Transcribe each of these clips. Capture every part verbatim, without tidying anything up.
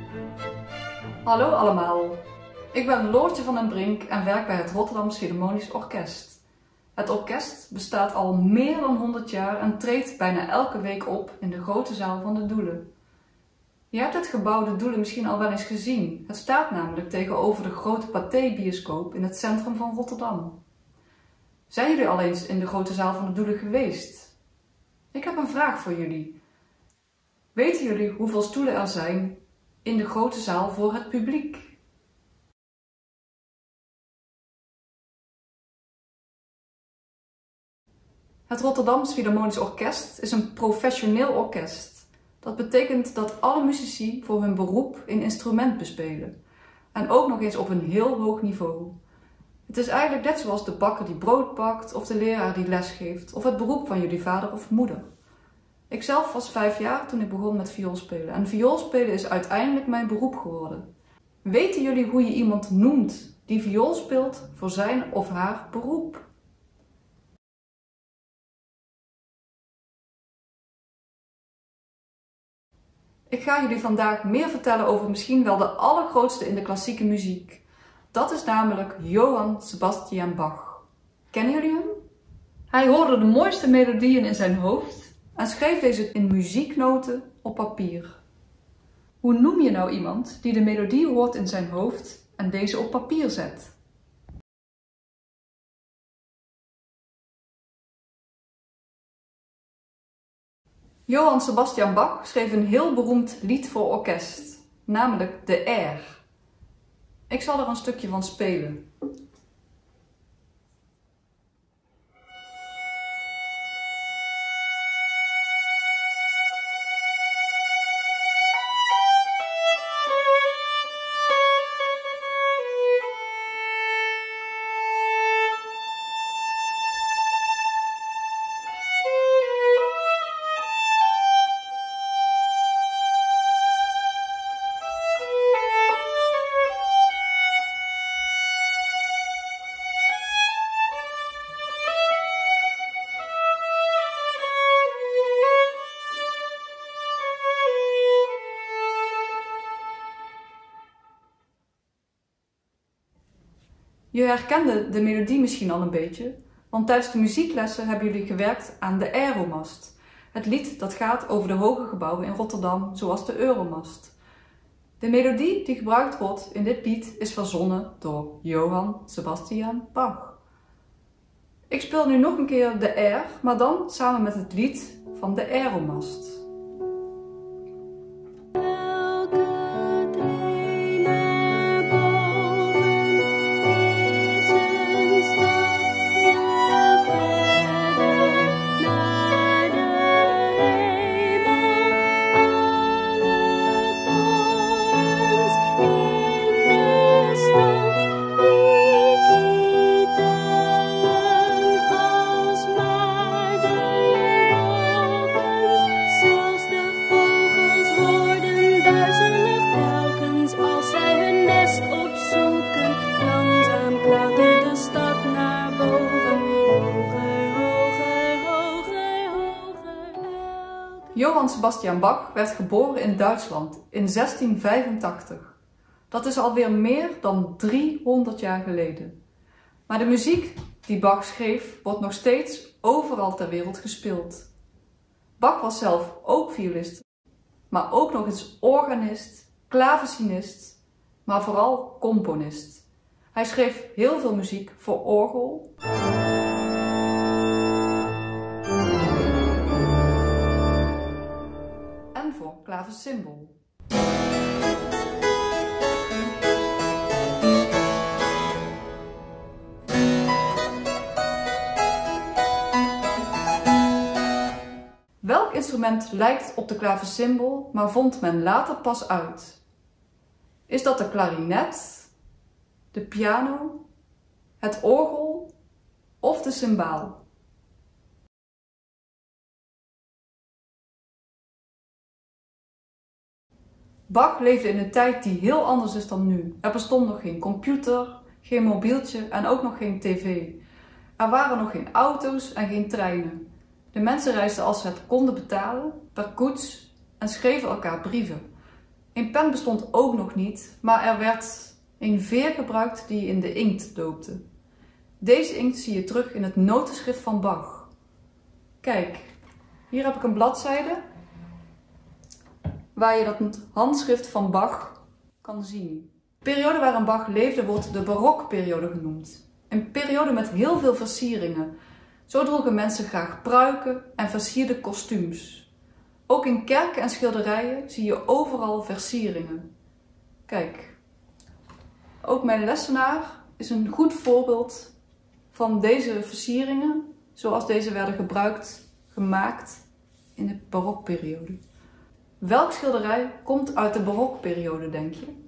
Hallo allemaal, ik ben Loortje van den Brink en werk bij het Rotterdams Philharmonisch Orkest. Het orkest bestaat al meer dan honderd jaar en treedt bijna elke week op in de grote zaal van de Doelen. Je hebt het gebouw de Doelen misschien al wel eens gezien. Het staat namelijk tegenover de grote Pathé-bioscoop in het centrum van Rotterdam. Zijn jullie al eens in de grote zaal van de Doelen geweest? Ik heb een vraag voor jullie. Weten jullie hoeveel stoelen er zijn in de grote zaal voor het publiek? Het Rotterdams Philharmonisch Orkest is een professioneel orkest. Dat betekent dat alle muzici voor hun beroep een instrument bespelen. En ook nog eens op een heel hoog niveau. Het is eigenlijk net zoals de bakker die brood bakt, of de leraar die les geeft, of het beroep van jullie vader of moeder. Ikzelf was vijf jaar toen ik begon met vioolspelen. En vioolspelen is uiteindelijk mijn beroep geworden. Weten jullie hoe je iemand noemt die viool speelt voor zijn of haar beroep? Ik ga jullie vandaag meer vertellen over misschien wel de allergrootste in de klassieke muziek. Dat is namelijk Johann Sebastian Bach. Kennen jullie hem? Hij hoorde de mooiste melodieën in zijn hoofd en schreef deze in muzieknoten op papier. Hoe noem je nou iemand die de melodie hoort in zijn hoofd en deze op papier zet? Johann Sebastian Bach schreef een heel beroemd lied voor orkest, namelijk de Air. Ik zal er een stukje van spelen. Je herkende de melodie misschien al een beetje, want tijdens de muzieklessen hebben jullie gewerkt aan de Euromast. Het lied dat gaat over de hoge gebouwen in Rotterdam, zoals de Euromast. De melodie die gebruikt wordt in dit lied is verzonnen door Johann Sebastian Bach. Ik speel nu nog een keer de Air, maar dan samen met het lied van de Euromast. Johann Sebastian Bach werd geboren in Duitsland in zestien vijfentachtig. Dat is alweer meer dan driehonderd jaar geleden. Maar de muziek die Bach schreef wordt nog steeds overal ter wereld gespeeld. Bach was zelf ook violist, maar ook nog eens organist, klavecinist, maar vooral componist. Hij schreef heel veel muziek voor orgel, en voor klavecimbal. Welk instrument lijkt op de klavecimbal, maar vond men later pas uit? Is dat de klarinet, de piano, het orgel of de cymbaal? Bach leefde in een tijd die heel anders is dan nu. Er bestond nog geen computer, geen mobieltje en ook nog geen tv. Er waren nog geen auto's en geen treinen. De mensen reisden als ze het konden betalen, per koets en schreven elkaar brieven. Een pen bestond ook nog niet, maar er werd een veer gebruikt die in de inkt doopte. Deze inkt zie je terug in het notenschrift van Bach. Kijk, hier heb ik een bladzijde waar je dat handschrift van Bach kan zien. De periode waarin Bach leefde wordt de barokperiode genoemd. Een periode met heel veel versieringen. Zo droegen mensen graag pruiken en versierde kostuums. Ook in kerken en schilderijen zie je overal versieringen. Kijk, ook mijn lessenaar is een goed voorbeeld van deze versieringen, zoals deze werden gebruikt, gemaakt in de barokperiode. Welk schilderij komt uit de barokperiode, denk je?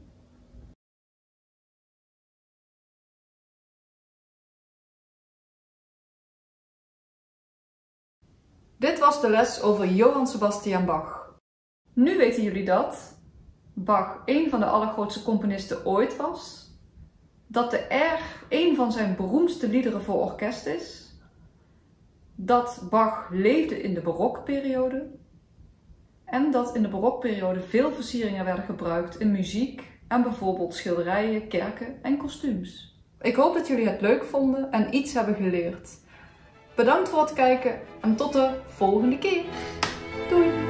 Dit was de les over Johann Sebastian Bach. Nu weten jullie dat Bach een van de allergrootste componisten ooit was, dat de R een van zijn beroemdste liederen voor orkest is, dat Bach leefde in de barokperiode en dat in de barokperiode veel versieringen werden gebruikt in muziek en bijvoorbeeld schilderijen, kerken en kostuums. Ik hoop dat jullie het leuk vonden en iets hebben geleerd. Bedankt voor het kijken en tot de volgende keer. Doei!